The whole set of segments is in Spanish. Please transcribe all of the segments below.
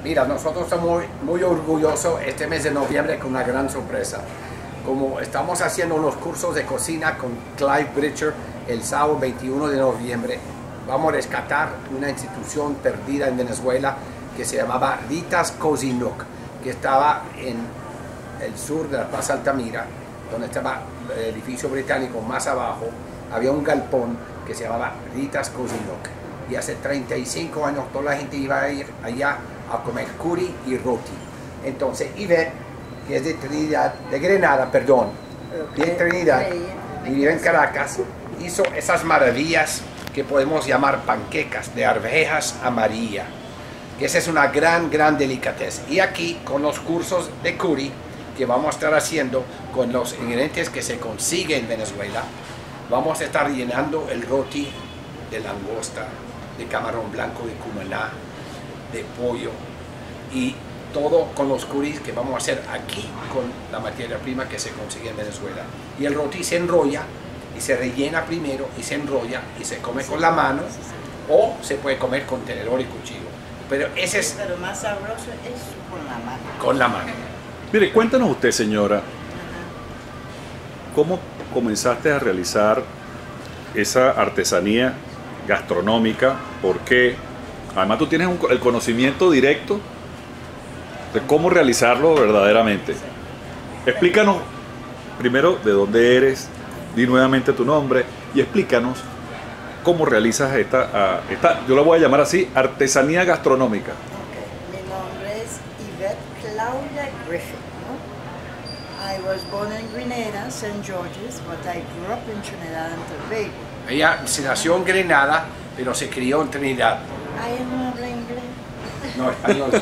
Mira, nosotros estamos muy orgullosos este mes de noviembre con una gran sorpresa. Como estamos haciendo unos cursos de cocina con Clive Bridger el sábado 21 de noviembre, vamos a rescatar una institución perdida en Venezuela que se llamaba Rita's Cozy Nook, que estaba en el sur de la Plaza Altamira, donde estaba el edificio británico más abajo. Había un galpón que se llamaba Rita's Cozy Nook. Y hace 35 años toda la gente iba a ir allá a comer curry y roti. Entonces Ivette, que es de Trinidad, de Grenada, perdón, de Trinidad, y vive en Caracas, hizo esas maravillas que podemos llamar panquecas de arvejas amarillas, que esa es una gran delicatez. Y aquí con los cursos de curry que vamos a estar haciendo con los ingredientes que se consiguen en Venezuela, vamos a estar llenando el roti de langosta, de camarón blanco, de cumaná, de pollo, y todo con los curries que vamos a hacer aquí con la materia prima que se consigue en Venezuela. Y el roti se enrolla y se rellena primero y se enrolla y se come con la mano, o se puede comer con tenedor y cuchillo. Pero ese es... Pero más sabroso es con la mano. Con la mano. Mire, cuéntanos usted, señora, ¿cómo comenzaste a realizar esa artesanía gastronómica? Porque además tú tienes el conocimiento directo de cómo realizarlo verdaderamente. Explícanos primero de dónde eres, di nuevamente tu nombre y explícanos cómo realizas esta yo la voy a llamar así, artesanía gastronómica. Okay. Mi nombre es Ivette Claudia Griffith, ¿no? I was born in Grenada, St. George's, but I grew up in Trinidad and Tobago. Ella se nació en Grenada, pero se crió en Trinidad. ¿Ay, no habla inglés? No, español.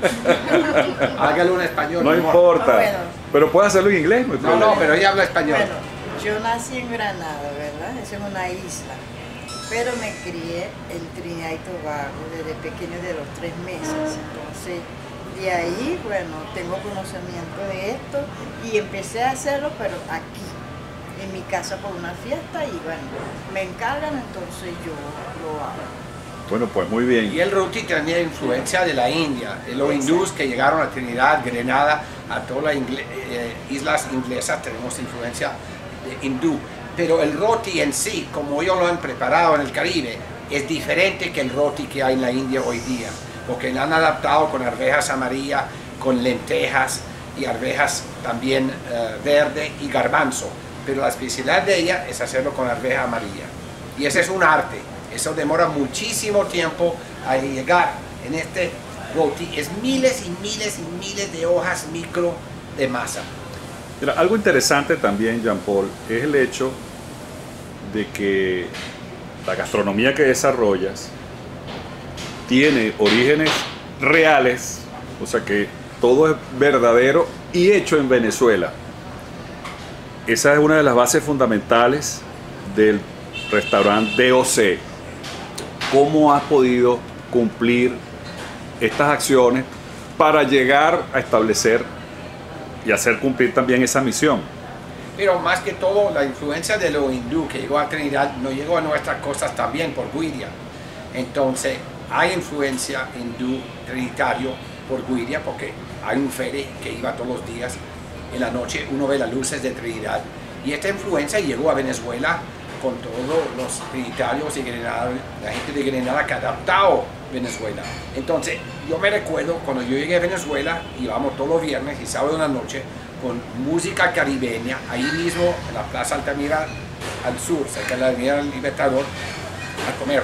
Hágalo en español. No amor. importa, Bueno. pero puedes hacerlo en inglés. No, pero ella habla español. Bueno, yo nací en Granada, ¿verdad? Es una isla. Pero me crié en Trinidad y Tobago desde pequeño, de los 3 meses. Entonces, de ahí, bueno, tengo conocimiento de esto y empecé a hacerlo, pero aquí, en mi casa por una fiesta, y bueno, me encargan, entonces yo lo hago. Bueno, pues muy bien. Y el roti tenía influencia de la India, de los hindús que llegaron a Trinidad, Grenada, a todas las islas inglesas tenemos influencia de hindú. Pero el roti en sí, como ellos lo han preparado en el Caribe, es diferente que el roti que hay en la India hoy día, porque lo han adaptado con arvejas amarillas, con lentejas y arvejas también verde y garbanzo. Pero la especialidad de ella es hacerlo con arveja amarilla. Y ese es un arte. Eso demora muchísimo tiempo a llegar en este roti. Es miles y miles y miles de hojas micro de masa. Mira, algo interesante también, Jean Paul, es el hecho de que la gastronomía que desarrollas tiene orígenes reales, o sea que todo es verdadero y hecho en Venezuela. Esa es una de las bases fundamentales del restaurante DOC. ¿Cómo has podido cumplir estas acciones para llegar a establecer y hacer cumplir también esa misión? Pero más que todo, la influencia de lo hindú que llegó a Trinidad no llegó a nuestras costas también por Guiria. Entonces, hay influencia hindú trinitario por Guiria, porque hay un ferry que iba todos los días. En la noche uno ve las luces de Trinidad. Y esta influencia llegó a Venezuela con todos los trinitarios y Grenada, la gente de Grenada que ha adaptado Venezuela. Entonces, yo me recuerdo cuando yo llegué a Venezuela, íbamos todos los viernes y sábado en la noche con música caribeña, ahí mismo en la Plaza Altamira al sur, cerca de la Avenida del Libertador, a comer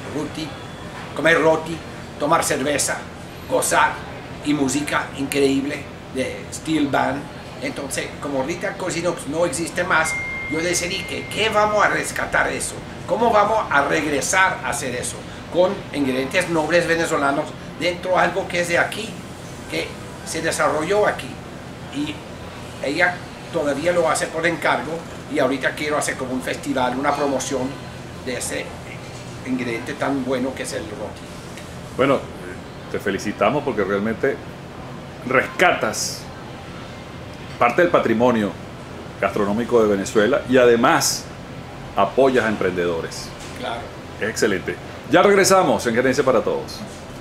comer roti, tomar cerveza, gozar y música increíble de steel band. Entonces, como Rita's Cozy Nook no existe más, yo decidí que ¿qué vamos a rescatar eso? ¿Cómo vamos a regresar a hacer eso? Con ingredientes nobles venezolanos dentro de algo que es de aquí, que se desarrolló aquí. Y ella todavía lo hace por encargo y ahorita quiero hacer como un festival, una promoción de ese ingrediente tan bueno que es el roti. Bueno, te felicitamos porque realmente rescatas parte del patrimonio gastronómico de Venezuela y además apoyas a emprendedores. Claro. Es excelente. Ya regresamos en Gerencia para Todos.